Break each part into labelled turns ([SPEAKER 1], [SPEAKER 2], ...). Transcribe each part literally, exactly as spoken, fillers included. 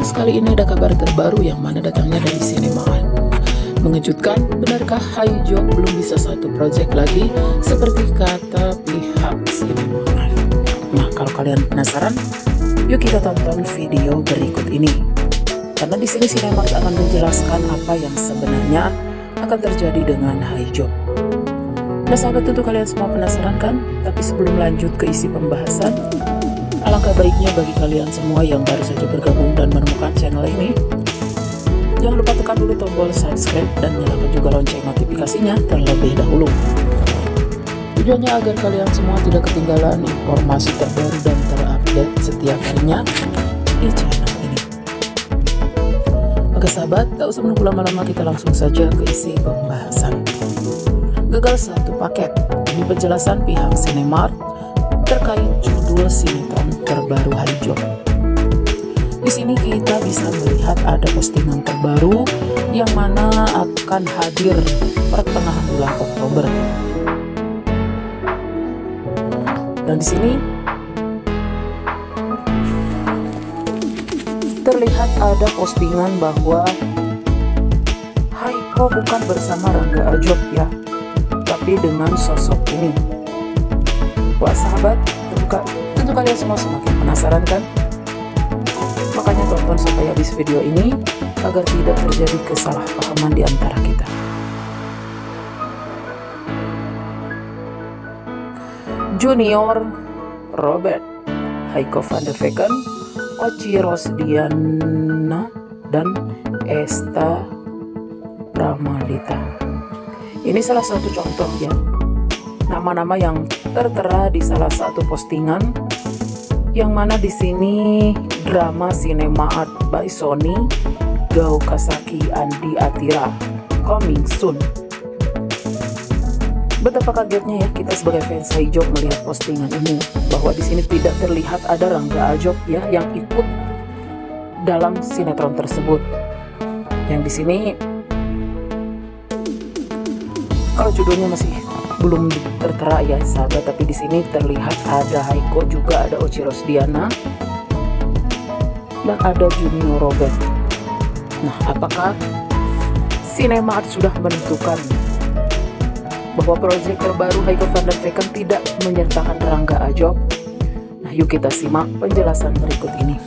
[SPEAKER 1] Viewers, kali ini ada kabar terbaru yang mana datangnya dari Cinemark. Mengejutkan, benarkah Haijo belum bisa satu proyek lagi seperti kata pihak Cinemark? Nah, kalau kalian penasaran, yuk kita tonton video berikut ini. Karena di sini Cinemark akan menjelaskan apa yang sebenarnya akan terjadi dengan Haijo. Nah sahabat, tentu kalian semua penasaran kan? Tapi sebelum lanjut ke isi pembahasan, alangkah baiknya bagi kalian semua yang baru saja bergabung dan menemukan channel ini, jangan lupa tekan dulu tombol subscribe dan nyalakan juga lonceng notifikasinya terlebih dahulu. Tujuannya agar kalian semua tidak ketinggalan informasi terbaru dan terupdate setiap harinya di channel ini. Oke sahabat, tak usah menunggu lama-lama, kita langsung saja ke isi pembahasan. Gagal satu paket, ini penjelasan pihak Cinemark terkait judul sinetron terbaru Haijo. Di sini kita bisa melihat ada postingan terbaru yang mana akan hadir pertengahan bulan Oktober. Dan di sini terlihat ada postingan bahwa Haiko bukan bersama Rangga Ajob ya, tapi dengan sosok ini. Wah sahabat, tentu, tentu kalian semua semakin penasaran kan? Makanya tonton sampai habis video ini agar tidak terjadi kesalahpahaman di antara kita. Junior Robert, Haiko van der Vecken, Oci Rosdiana, dan Esta Pramadita. Ini salah satu contoh ya, nama-nama yang tertera di salah satu postingan, yang mana di sini drama Cinemark by Sony, Gao Kasaki, Andi Atira, coming soon. Betapa kagetnya ya kita sebagai fans Haijo melihat postingan ini, bahwa di sini tidak terlihat ada Rangga Ajob ya yang ikut dalam sinetron tersebut. Yang di sini kalau judulnya masih belum tertera ya sahabat, tapi di sini terlihat ada Haiko, juga ada Oci Rosdiana, dan ada Junior Robert. Nah, apakah Cinemark sudah menentukan bahwa proyek terbaru Haiko van der Vecken tidak menyertakan Rangga Ajob? Nah, yuk kita simak penjelasan berikut ini.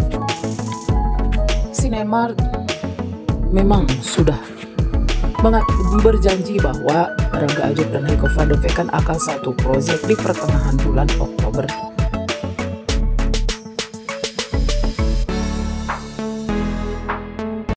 [SPEAKER 1] Cinemark memang sudah berjanji bahwa Rangga Ajob dan Haiko van der Vecken akan satu proyek di pertengahan bulan Oktober.